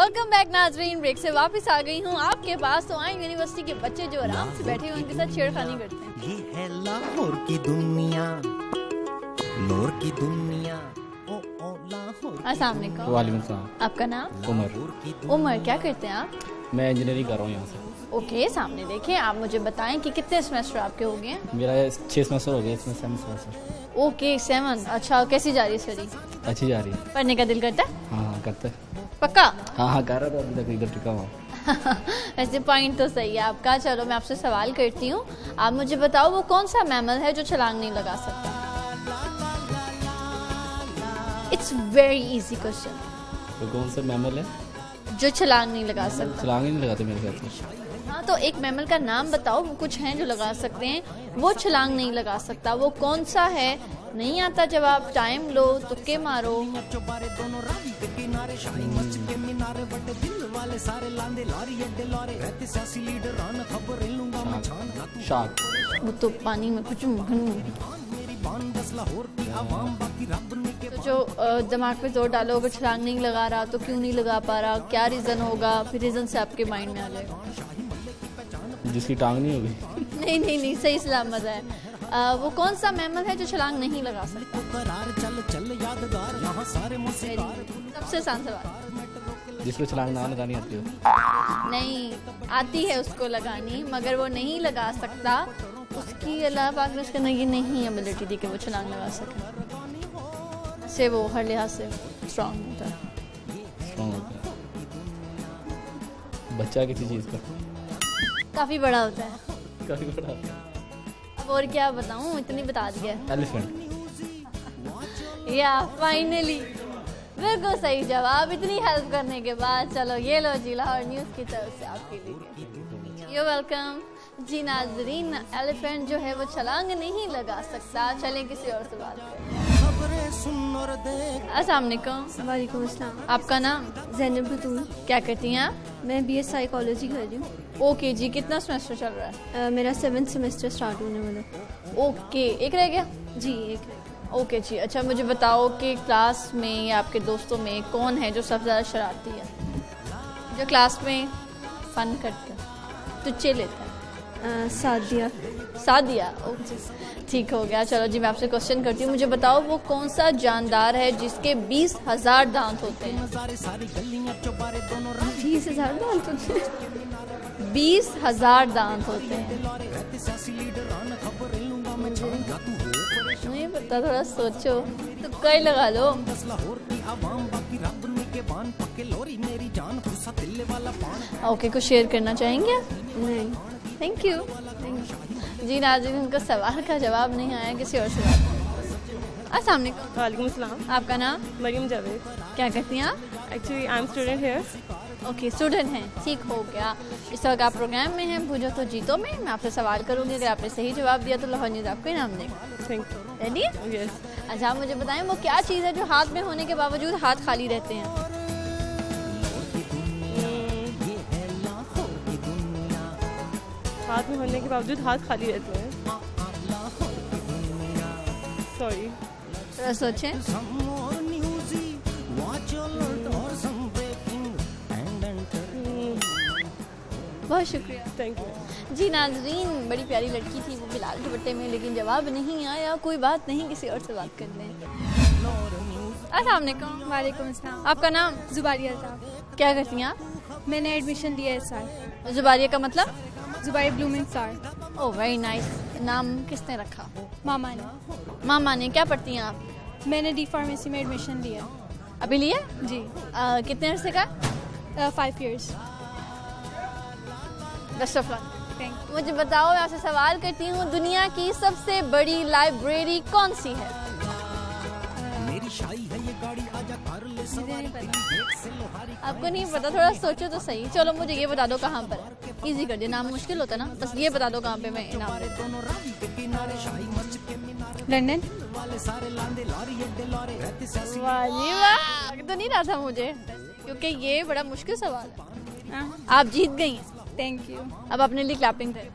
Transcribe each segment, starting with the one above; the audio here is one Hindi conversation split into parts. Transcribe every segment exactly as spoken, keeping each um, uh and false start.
वेलकम बैक नाजरीन, ब्रेक से वापस आ गई हूँ आपके पास। तो आए यूनिवर्सिटी के बच्चे जो आराम से बैठे हुए उनके साथ छेड़खानी करते हैं। ये है लाहौर की दुनिया, लाहौर की दुनिया। ओ ओ लाहौर। अस्सलाम वालेकुम। वालेकुम सलाम। आपका नाम? उमर। उमर, क्या करते हैं आप? मैं इंजीनियरिंग कर रहा हूँ यहाँ से। ओके, सामने देखें। आप मुझे बताएं कि कितने सेमेस्टर आपके हो गए? मेरा छः सेमेस्टर हो गया, इसमें सेवन सेमेस्टर। Okay, seven. अच्छा, कैसी जा रही है स्टडी? अच्छी जा रही है। पढ़ने का दिल करता है? हाँ हाँ करता है। पक्का? हाँ हाँ कर रहा था, अभी तक इधर टिका हुआ। वैसे पॉइंट तो सही है आपका। चलो मैं आपसे सवाल करती हूँ, आप मुझे बताओ वो कौन सा मैमल है जो छलांग नहीं लगा सकता? It's very easy question. तो कौन सा मैमल है जो छलांग नहीं लगा सकता? छलांग ही नहीं लगाते मेरे ख्याल से। हाँ, तो एक मैमल का नाम बताओ। वो कुछ हैं जो लगा सकते हैं, वो छलांग नहीं लगा सकता। वो कौन सा है? नहीं आता जवाब, टाइम लो, तुक्के मारो। शार्क। वो तो पानी में कुछ तो जो दिमाग पे जोर डालो, अगर छलांग नहीं लगा रहा तो क्यों नहीं लगा पा रहा, क्या रीजन होगा? फिर रीजन से आपके माइंड में आ जाएगा। जिसकी टांग नहीं होगी। नहीं नहीं नहीं, सही सलामत है। आ, वो कौन सा मैमल है जो छलांग नहीं लगा सकता? सबसे आसान सवाल। जिसको छलांग ना लगानी आती हो। नहीं आती है उसको लगानी, मगर वो नहीं लगा सकता। उसकी अल्लाह पाक ने उसके अंदर ये नहीं एबिलिटी दी कि वो छलांग लगा सके। से वो हर लिहाज से स्ट्रॉन्ग होता है। स्ट्रॉन्ग होता है। बच्चा किसी चीज़ का काफ़ी बड़ा होता है। काफी बड़ा होता है। अब और क्या बताऊँ, इतनी बता दिया। एलिफेंट। या फाइनली बिल्कुल सही जवाब। इतनी हेल्प करने के बाद चलो ये लो जी, लाहौर न्यूज़ की तरफ से आपके लिए। यू वेलकम जी। नाजरीन, एलिफेंट जो है वो छलांग नहीं लगा सकता। चलें किसी और से बात करें। अस्सलाम वालेकुम। वालेकुम अस्सलाम। आपका नाम? ज़ैनब बतूल। क्या करती हैं आप? मैं बी एस साइकोलॉजी कर रही हूँ। ओके जी, कितना सेमेस्टर चल रहा है? uh, मेरा सेवन्थ सेमेस्टर स्टार्ट होने वाला। ओके, एक रह गया? जी एक। ओके जी। अच्छा मुझे बताओ कि क्लास में या आपके दोस्तों में कौन है जो सबसे ज़्यादा शरारती है, जो क्लास में फन करता है, तुच्चे लेता है? uh, सादिया। सादिया, ओके ठीक हो गया। चलो जी मैं आपसे क्वेश्चन करती हूँ, मुझे बताओ वो कौन सा जानदार है जिसके बीस हजार दांत होते हैं? बीस हजार दांत होते हैं? बीस हजार दांत होते हैं। नहीं पता, थोड़ा सोचो, तो कई लगा लो। ओके, कुछ शेयर करना चाहेंगे? नहीं। Thank you. जी नाज़रीन, उनका सवाल का जवाब नहीं आया, किसी और से बात। अस्सलाम वालेकुम। वालेकुम अस्सलाम। आपका नाम? मरियम जावेद। क्या करती हैं आप? Actually I am student here. Okay, student हैं, ठीक हो गया। इस वक्त आप प्रोग्राम में हैं भूजो तो जीतो में। मैं आपसे सवाल करूंगी, अगर आपने सही जवाब दिया तो लाहौर न्यूज़ आपको इनाम देगा। Thank you. रेडी? यस। अच्छा आप मुझे बताएं वो क्या चीज़ है जो हाथ में होने के बावजूद हाथ खाली रहते हैं? हाथ में होने के बावजूद हाथ खाली रहते हैं। सॉरी, थोड़ा सोचें। बहुत शुक्रिया। Thank you. जी नाजरीन, बड़ी प्यारी लड़की थी वो बिलाल दुपट्टे में, लेकिन जवाब नहीं आया। कोई बात नहीं, किसी और से बात कर लें। अस्सलाम वालेकुम। वालेकुम अस्सलाम। आपका नाम? जुबारिया साहब। क्या करती हैं आप? मैंने एडमिशन लिया इस साल। जुबारिया का मतलब? Zubaria blooming star. Oh very nice. नाम किसने रखा? मामा ने। मामा ने। क्या पढ़ती हैं आप? मैंने डी फार्मेसी में एडमिशन लिया। अभी लिया? जी। आ, कितने अरसे का? Five years. Best of luck. Thank you. मुझे बताओ, मैं आपसे सवाल करती हूँ, दुनिया की सबसे बड़ी लाइब्रेरी कौन सी है? मुझे नहीं पता। आपको नहीं पता? थोड़ा सोचो तो सही। चलो मुझे ये बता दो कहाँ पर है। इजी कर दिया, नाम मुश्किल होता ना, बस ये बता दो कहाँ पे मैं इनाम देता हूँ। लंदन। वाली वाह, तो नहीं रहा था मुझे, क्योंकि ये बड़ा मुश्किल सवाल है। आप जीत गई हैं। Thank you. अब अपने लिए क्लैपिंग करें।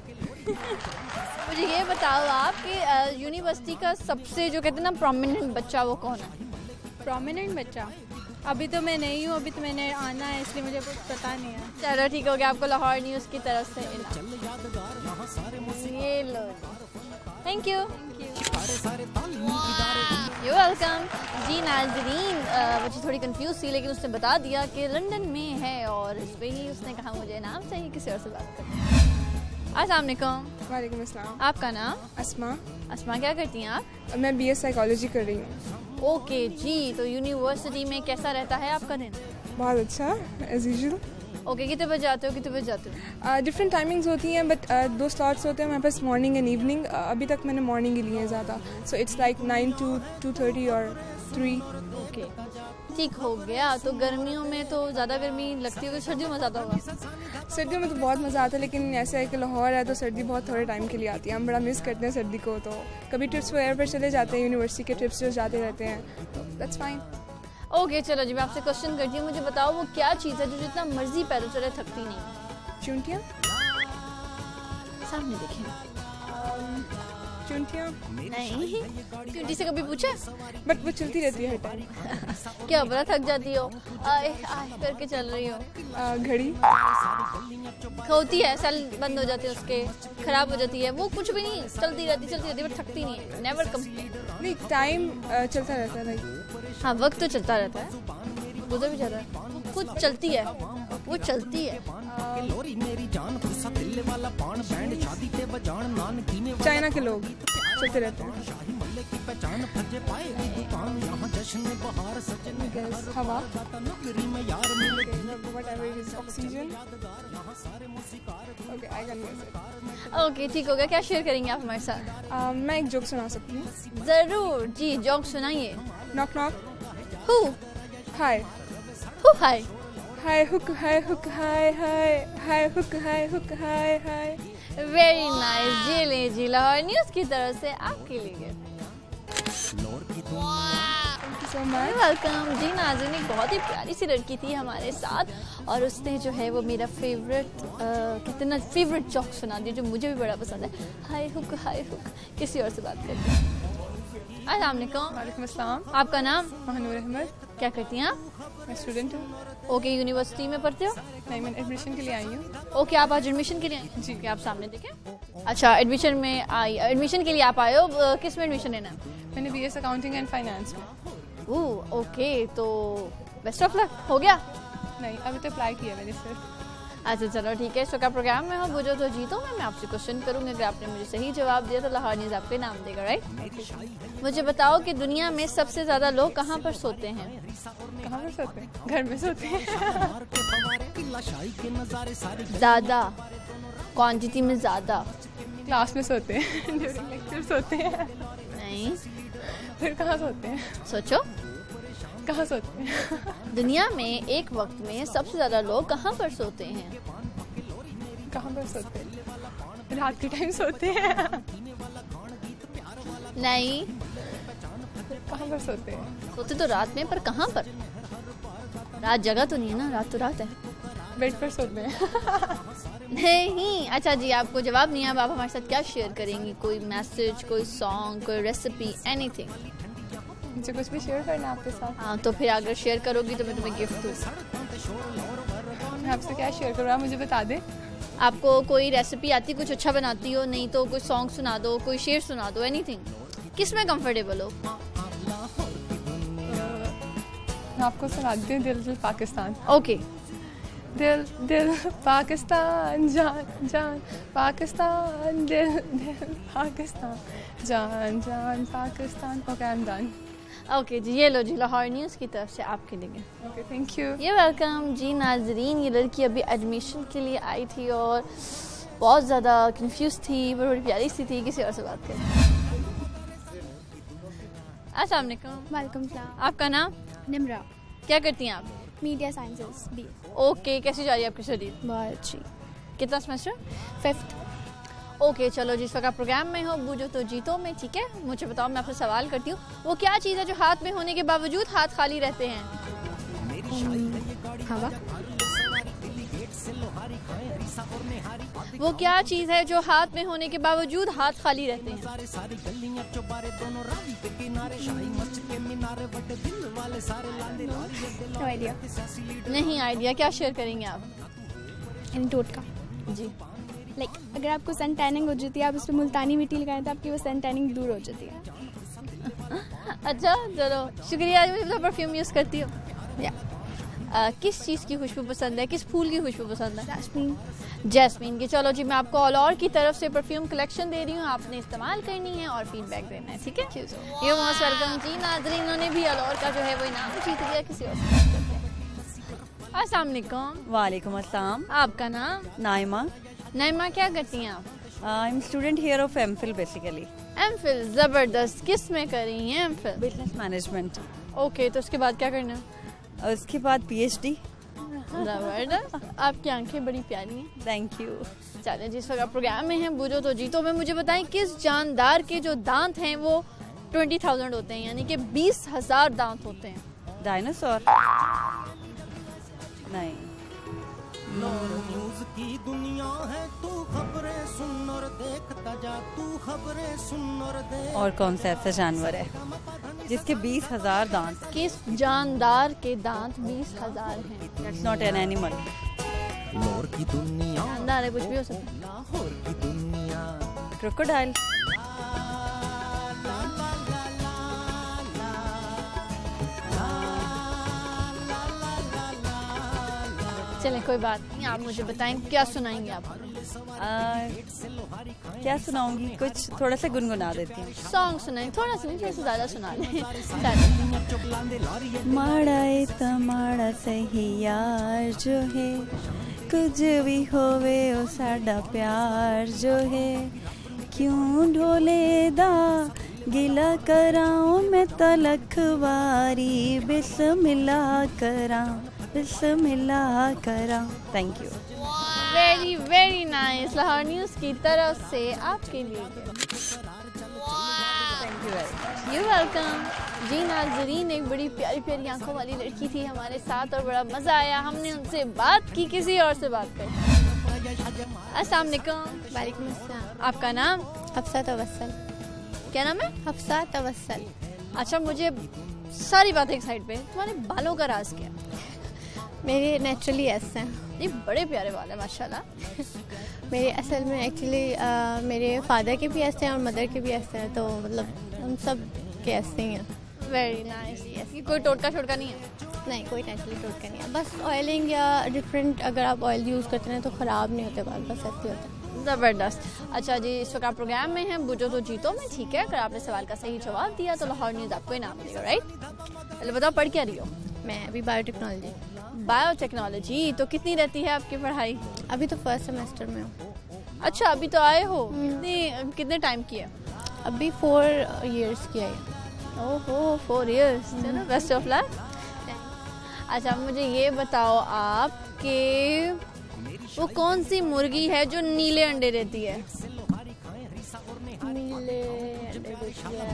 मुझे ये बताओ आप कि यूनिवर्सिटी का सबसे जो कहते हैं ना प्रोमिनेंट बच्चा, वो कौन है? प्रोमिनेंट बच्चा? अभी तो मैं नहीं हूँ, अभी तो मैंने आना है, इसलिए मुझे कुछ पता नहीं है। चलो ठीक हो गया, आपको लाहौर न्यूज़ की तरफ से ये लो, थैंक यू यू वेलकम जी। नाजरीन मुझे थोड़ी कंफ्यूज थी, लेकिन उसने बता दिया कि लंदन में है और इस पे ही उसने कहा मुझे नाम चाहिए, किसी और से बात कर। अस्सलाम वालेकुम। वालेकुम अस्सलाम। आपका नाम? अस्मा। अस्मा, क्या करती हैं आप? मैं बीए साइकोलॉजी कर रही हूँ। ओके जी, तो यूनिवर्सिटी में कैसा रहता है आपका दिन? बहुत अच्छा, एज यूजुअल। ओके, कितने बजे आते हो, कितने बजे जाते हो? डिफरेंट टाइमिंग्स होती हैं, बट uh, दो स्लॉट्स होते हैं हमारे पास, मॉर्निंग एंड इवनिंग। अभी तक मैंने मॉर्निंग ही लिए हैं ज़्यादा, so it's like nine two two thirty और थ्री। ओके, ठीक हो गया। तो गर्मियों में तो ज़्यादा गर्मी लगती होगी, सर्दियों में ज़्यादा होगा? सर्दियों में तो बहुत मज़ा आता है, लेकिन ऐसा है कि लाहौर है तो सर्दी बहुत थोड़े टाइम के लिए आती है। हम बड़ा मिस करते हैं सर्दी को, तो कभी ट्रिप्स वगैरह पर चले जाते हैं, यूनिवर्सिटी के ट्रिप्स जो जाते रहते हैं, तो दैट्स फाइन। ओके okay, चलो जी, मैं आपसे क्वेश्चन करती हूँ। मुझे बताओ वो क्या चीज़ है जो जितना मर्जी पैदल चले थकती नहीं? चुंटियाँ। सामने देखें। चुंटियाँ नहीं, चुंटी से कभी पूछा? बट वो चलती रहती है हर टाइम। क्या बड़ा थक जाती हो, आए आए करके चल रही हो? घड़ी होती है, सेल बंद हो जाते हैं उसके, खराब हो जाती है, वो कुछ भी नहीं, चलती रहती चलती रहती बट थकती नहीं है, नेवर कंप्लीट। नहीं, टाइम चलता रहता है लाइक। हाँ, वक्त तो चलता रहता है, गुजर भी जाता है, वो खुद चलती है, वो चलती है। चाइना के लोग चलते रहते हैं। हवा, ऑक्सीजन। ओके, ठीक हो गया। क्या शेयर करेंगे आप हमारे साथ? uh, मैं एक जोक सुना सकती हूँ। जरूर जी, जोक सुनाइए। Knock knock. Who hi. Who hi? Hi hook hi hook hi hi hi hook hi hook hi hi. Very nice जी। ले जी, लाहौर न्यूज़ की तरफ से आपके लिए so much. वेलकम जी। नाज़रीन, एक बहुत ही प्यारी सी लड़की थी हमारे साथ और उसने जो है वो मेरा फेवरेट कितना फेवरेट जोक सुना दिया जो मुझे भी बड़ा पसंद है। Hi hook hi hook. किसी और से बात करते हैं। अस्सलाम वालेकुम। वालेकुम अस्सलाम। आपका नाम? महानूर अहमद। क्या करती हैं आप? मैं स्टूडेंट हूँ। ओके, यूनिवर्सिटी में पढ़ते हो? नहीं, मैं एडमिशन के लिए आई हूँ। ओके, आप आज एडमिशन के लिए आए? जी, क्या आप सामने देखें। अच्छा, एडमिशन में आई, एडमिशन के लिए आप आए हो, किस में एडमिशन लेना है? मैंने B S accounting and finance में। ओह ओके, तो बेस्ट ऑफ लक। हो गया? नहीं, अभी तो अप्लाई किया मैंने सिर्फ। अच्छा चलो ठीक है। इस वक्त प्रोग्राम में हो भूजो तो जीतो में मैं आपसे क्वेश्चन करूँगी, अगर आपने मुझे सही जवाब दिया तो लाहौर न्यूज़ आपको नाम देगा, राइट? मुझे बताओ कि दुनिया में सबसे ज़्यादा लोग कहाँ पर सोते हैं? कहाँ पर सोते हैं? घर में सोते हैं। ज़्यादा, क्वांटिटी में ज़्यादा। क्लास में सोते हैं, ड्यूरिंग लेक्चर सोते हैं। नहीं, फिर कहाँ सोते हैं? सोचो, कहाँ सोते हैं? दुनिया में एक वक्त में सबसे ज़्यादा लोग कहाँ पर सोते हैं? कहाँ पर सोते हैं? रात के टाइम सोते हैं। नहीं, कहाँ पर सोते हैं? सोते तो रात में, पर कहाँ पर? रात जगह तो नहीं है ना, रात तो रात है। बेड पर सोते हैं। नहीं। अच्छा जी, आपको जवाब नहीं है, अब आप हमारे साथ क्या शेयर करेंगी? कोई मैसेज, कोई सॉन्ग, कोई रेसिपी, एनीथिंग? मुझे कुछ भी शेयर करना है आपके साथ। हाँ, तो फिर अगर शेयर करोगी तो मैं तुम्हें गिफ्ट दूँ। मैं आपसे क्या शेयर करूँ, आप मुझे बता दें। आपको कोई रेसिपी आती, कुछ अच्छा बनाती हो? नहीं तो कोई सॉन्ग सुना दो, कोई शेर सुना दो, एनीथिंग। किस में कंफर्टेबल हो? मैं आपको सुना देती हूँ दिल दिल पाकिस्तान। ओके। दिल दिल पाकिस्तान, जान जान पाकिस्तान, दिल दिल पाकिस्तान, जान जान Pakistan. Okay, I am done. Okay जी, ये लो जी, लाहौर न्यूज़ की तरफ से आपके लिए। Okay, thank you. ये वेलकम जी। नाजरीन, ये लड़की अभी एडमिशन के लिए आई थी और बहुत ज़्यादा कंफ्यूज थी, बड़ी प्यारी सी थी। किसी और से बात करें। अस्सलाम वालेकुम। वालेकुम सलाम। आपका नाम? निमरा। क्या करती हैं आप? Media sciences B. ओके, कैसी जा रही है आपकी स्टडी? बहुत अच्छी। कितना सेमेस्टर? फिफ्थ। ओके चलो, जिस वक्त आप प्रोग्राम में हो बूझो तो जीतो में, ठीक है? मुझे बताओ, मैं आपसे सवाल करती हूँ, वो क्या चीज़ है जो हाथ में होने के बावजूद हाथ खाली रहते हैं? हवा। वो क्या चीज़ है जो हाथ में होने के बावजूद हाथ खाली रहते हैं? No idea. नहीं आइडिया, क्या शेयर करेंगे आप? इन टोटका जी। लाइक like, अगर आपको सन टैनिंग हो जाती है, आप उसमें मुल्तानी मिट्टी लगाएं तो आपकी वो सन टैनिंग दूर हो जाती है। अच्छा चलो शुक्रिया। मुझे परफ्यूम यूज़ करती हो? या आ, किस चीज़ की खुशबू पसंद है, किस फूल की खुशबू पसंद है? जैस्मीन। जैस्मीन की। चलो जी, मैं आपको ऑल और की तरफ से परफ्यूम कलेक्शन दे रही हूँ, आपने इस्तेमाल करनी है और फीडबैक देना है, ठीक है? यू मोस्ट वेलकम जी। नाज़रीन ने भी ऑल और का जो है वो इनाम जीत लिया। किसी और से बात करते हैं। अस्सलाम वालेकुम। वालेकुम अस्सलाम। आपका नाम? नाइमा। नाइमा, क्या करती हैं आप? I am student here of MPhil basically. MPhil, ज़बरदस्त। किस में कर रही हैं एमफिल? Business management. ओके, तो उसके बाद क्या करना है? उसके बाद पीएचडी। ज़बरदस्त। आपकी आंखें बड़ी प्यारी हैं। Thank you. चलिए, जिस वक्त प्रोग्राम में हैं बूझो तो जीतो में, मुझे बताएं किस जानदार के जो दांत हैं वो ट्वेंटी थाउजेंड होते हैं, यानी कि बीस हजार दांत होते हैं? डायनासोर। नहीं। न्यूज़ की दुनिया है, तू खबरें सुन और देखता जा, तू खबरें सुन और देख। और कौन सा ऐसा जानवर है जिसके बीस हजार दांत? किस जानदार के दांत बीस हजार हैं? That's not an animal. Lahore की दुनिया, जानदार है, कुछ भी हो सकता है। लाहौर की दुनिया। क्रोकोडाइल। चलें, कोई बात नहीं, आप मुझे बताएं क्या सुनाएंगे आप? क्या सुनाऊंगी? कुछ थोड़ा सा गुनगुना देती हूँ। सॉन्ग सुनाएं, थोड़ा सा नहीं, थोड़ा सा ज़्यादा सुना लें। माड़ा ए तमाड़ा सही यार जो है, कुछ भी होवे ओ साडा प्यार जो है, क्यों ढोले दा गिला कराऊं मैं तलख वारी, बिस्मिल्लाह कराऊं बिस्मिल्लाह कराऊं। Thank you. Very very nice. Lahore news की तरफ से आपके लिए। Thank you very. You welcome जी। नाज़रीन, एक बड़ी प्यारी प्यारी आंखों वाली लड़की थी हमारे साथ और बड़ा मज़ा आया, हमने उनसे बात की, किसी और से बात करी। अस्सलाम वालेकुम। वालेकुम अस्सलाम। आपका नाम? हफ्सा तवस्सल। क्या नाम है? हफ्सा तवस्सल। अच्छा, मुझे सारी बातें एक साइड पे, तुम्हारे बालों का राज क्या? मेरे नेचुरली ऐसे हैं। ये बड़े प्यारे बाल है माशाल्लाह। मेरे असल में एक्चुअली मेरे फादर के भी ऐसे हैं और मदर के भी ऐसे हैं, तो मतलब हम सब के ऐसे ही हैं। Very nice. ये कोई टोटका छोटका नहीं है? नहीं, कोई नेचुरली टोटका नहीं है, बस ऑयलिंग या डिफरेंट अगर आप ऑयल यूज़ करते हैं तो ख़राब नहीं होते बाल, बस ऐसे होता है। ज़बरदस्त। अच्छा जी, इस वक्त आप प्रोग्राम में हैं बूझो तो जीतो में, ठीक है? अगर आपने सवाल का सही जवाब दिया तो लाहौर न्यूज़ आपको इनाम मिलेगा, राइट? चलो बताओ, पढ़ क्या रही हो? मैं अभी बायोटेक्नोलॉजी। बायोटेक्नोलॉजी, तो कितनी रहती है आपकी पढ़ाई? अभी तो फर्स्ट सेमेस्टर में हूँ। अच्छा, अभी तो आए हो। कितने कितने टाइम की है? अभी फोर इयर्स की है। ओहो, फोर इयर्स। चलो, बेस्ट ऑफ लक। अच्छा, मुझे ये बताओ आप कि वो कौन सी मुर्गी है जो नीले अंडे देती है? नीले अंडे देती है।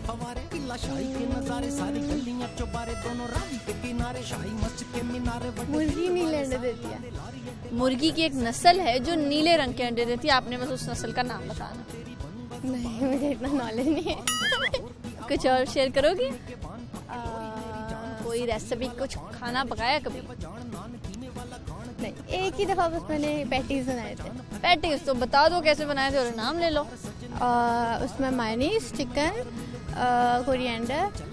मुर्गी नीले अंडे देती है। मुर्गी की एक नस्ल है जो नीले रंग के अंडे देती है, आपने बस उस नस्ल का नाम बताना। नहीं, मुझे इतना नॉलेज नहीं है। कुछ और शेयर करोगी? कोई रेसिपी, कुछ खाना पकाया कभी? नहीं, एक ही दफ़ा बस मैंने पैटीज बनाए थे। पैटीज तो बता दो कैसे बनाए थे और नाम ले लो। आ, उसमें मायनीज, चिकन, कोरिएंडर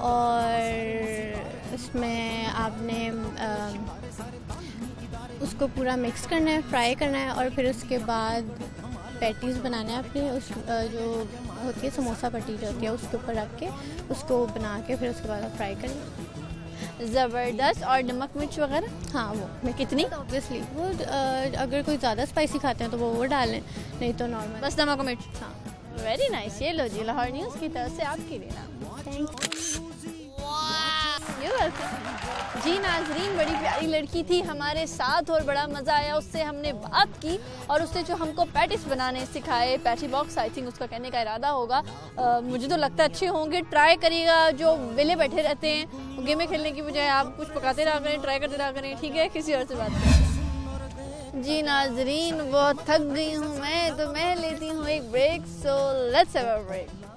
और उसमें आपने आ, उसको पूरा मिक्स करना है, फ्राई करना है और फिर उसके बाद पैटीज बनाना है अपनी, उस जो होती है समोसा पट्टी जो होती है उसके ऊपर रख के उसको बना के फिर उसके बाद आप फ्राई करें। ज़बरदस्त। और नमक मिर्च वगैरह? हाँ, वो मैं कितनी? ऑब्वियसली वो आ, अगर कोई ज़्यादा स्पाइसी खाते हैं तो वो वो डालें, नहीं तो नॉर्मल बस नमक और मिर्च। हाँ। Very nice. ये लो जी, लाहौर न्यूज़ की तरफ से आपके लिए नाम। थैंक यू वेलकम जी। नाजरीन, बड़ी प्यारी लड़की थी हमारे साथ और बड़ा मज़ा आया, उससे हमने बात की और उसने जो हमको पैटिस बनाने सिखाए, पैटी बॉक्स आई थिंक उसका कहने का इरादा होगा, आ, मुझे तो लगता है अच्छे होंगे। ट्राई करिएगा, जो वेले बैठे रहते हैं गेमें खेलने की बजाय आप कुछ पकाते रहा करें, ट्राई करते रहा करें, ठीक है? किसी और से बात करें। जी नाजरीन, बहुत थक गई हूँ मैं, तो मैं लेती हूँ एक break, so let's have a break.